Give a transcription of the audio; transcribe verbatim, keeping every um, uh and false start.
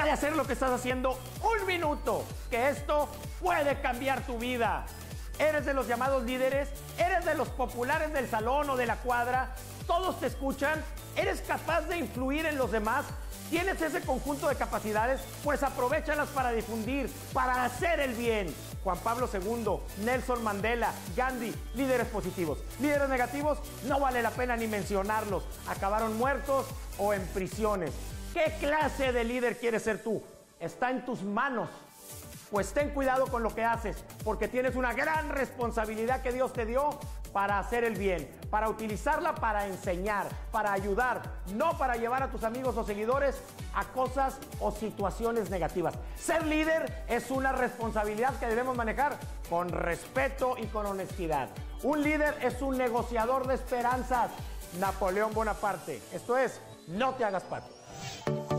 de hacer lo que estás haciendo un minuto, que esto puede cambiar tu vida. ¿Eres de los llamados líderes? ¿Eres de los populares del salón o de la cuadra? ¿Todos te escuchan? ¿Eres capaz de influir en los demás? ¿Tienes ese conjunto de capacidades? Pues aprovéchalas para difundir, para hacer el bien. Juan Pablo segundo, Nelson Mandela, Gandhi, líderes positivos. Líderes negativos, no vale la pena ni mencionarlos. Acabaron muertos o en prisiones. ¿Qué clase de líder quieres ser tú? Está en tus manos. Pues ten cuidado con lo que haces, porque tienes una gran responsabilidad que Dios te dio para hacer el bien, para utilizarla para enseñar, para ayudar, no para llevar a tus amigos o seguidores a cosas o situaciones negativas. Ser líder es una responsabilidad que debemos manejar con respeto y con honestidad. Un líder es un negociador de esperanzas. Napoleón Bonaparte. Esto es, no te hagas pato.